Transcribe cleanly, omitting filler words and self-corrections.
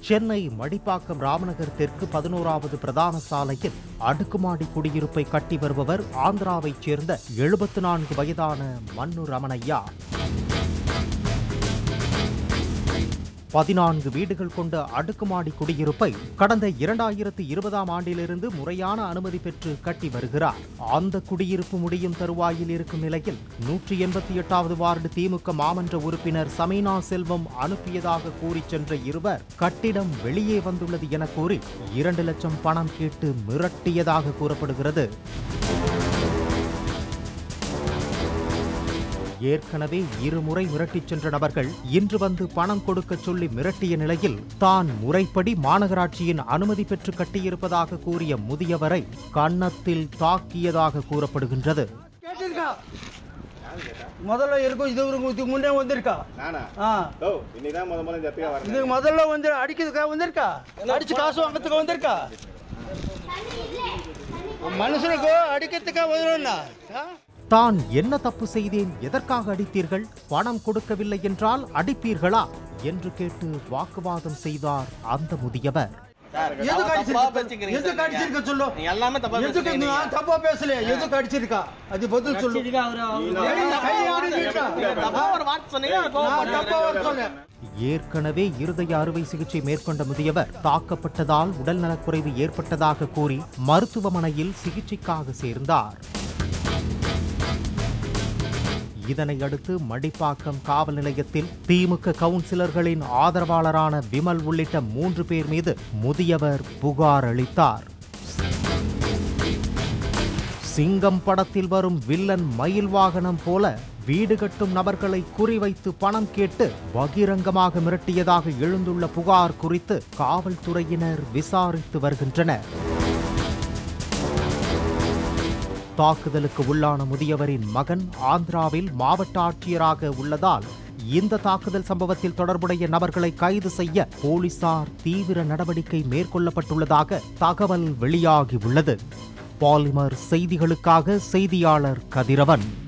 சென்னை மடிப்பாக்கம் ராமநகர் தெற்கு 11வது பிரதான சாலையில் அடுக்குமாடி குடியிருப்பை கட்டி வருபவர் ஆந்திராவைச் சேர்ந்த 74 வயதான மன்னு ரமணையா. 14 வீடுகள் கொண்ட அடுக்குமாடி குடியிருப்பை கடந்த 2020ஆம் ஆண்டிலிருந்து முறையான அனுமதி பெற்று கட்டி வருகிறார். அந்த குடியிருப்பு முடியும் தருவாயில் இருக்கும் நிலையில் 188வது வார்டு திமுக மாமன்ற உறுப்பினர் சமீனா செல்வம் அனுப்பியதாக கூறி சென்ற இருவர் கட்டிடம் வெளியே வந்துள்ளது என கூறி 2 லட்சம் பணம் கேட்டு மிரட்டியதாக கூறப்படுகிறது. ஏற்கனவே இருமுறை மிரட்டிச் சென்ற நபர்கள் இன்று வந்து பணம் கொடுக்க சொல்லி மிரட்டிய நிலையில் தான் முறைப்படி மாநகராட்சியின் அனுமதி பெற்று கட்டியிருப்பதாக கூறிய முதியவரை கன்னத்தில் தாக்கியதாக கூறப்படுகின்றது. முதல்ல இருக்கும் இதுக்கு முன்னே வந்திருக்கா இது முதல்ல வந்து அடிக்கிறதுக்காக வந்திருக்கா அடிச்சு காசு வாங்கிறதுக்கு வந்திருக்கா மனுஷனுக்கு அடிக்கிறதுக்காக வந்துடும்னா தான் என்ன தப்பு செய்தேன், எதற்காக அடித்தீர்கள், பணம் கொடுக்கவில்லை என்றால் அடிப்பீர்களா என்று கேட்டு வாக்குவாதம் செய்தார் அந்த முதியவர். ஏற்கனவே இருதய அறுவை சிகிச்சை மேற்கொண்ட முதியவர் தாக்கப்பட்டதால் உடல்நலக்குறைவு ஏற்பட்டதாக கூறி மருத்துவமனையில் சிகிச்சைக்காக சேர்ந்தார். இதனையடுத்து மடிப்பாக்கம் காவல் நிலையத்தில் திமுக கவுன்சிலர்களின் ஆதரவாளரான விமல் உள்ளிட்ட 3 பேர் மீது முதியவர் புகார் அளித்தார். சிங்கம் படத்தில் வரும் வில்லன் மயில் வாகனம் போல வீடு கட்டும் நபர்களை குறிவைத்து பணம் கேட்டு பகிரங்கமாக மிரட்டியதாக எழுந்துள்ள புகார் குறித்து காவல்துறையினர் விசாரித்து வருகின்றனர். தாக்குதலுக்கு உள்ளான முதியவரின் மகன் ஆந்திராவில் மாவட்ட ஆட்சியராக உள்ளதால் இந்த தாக்குதல் சம்பவத்தில் தொடர்புடைய நபர்களை கைது செய்ய போலீசார் தீவிர நடவடிக்கை மேற்கொள்ளப்பட்டுள்ளதாக தகவல் வெளியாகியுள்ளது. பாலிமர் செய்திகளுக்காக செய்தியாளர் கதிரவன்.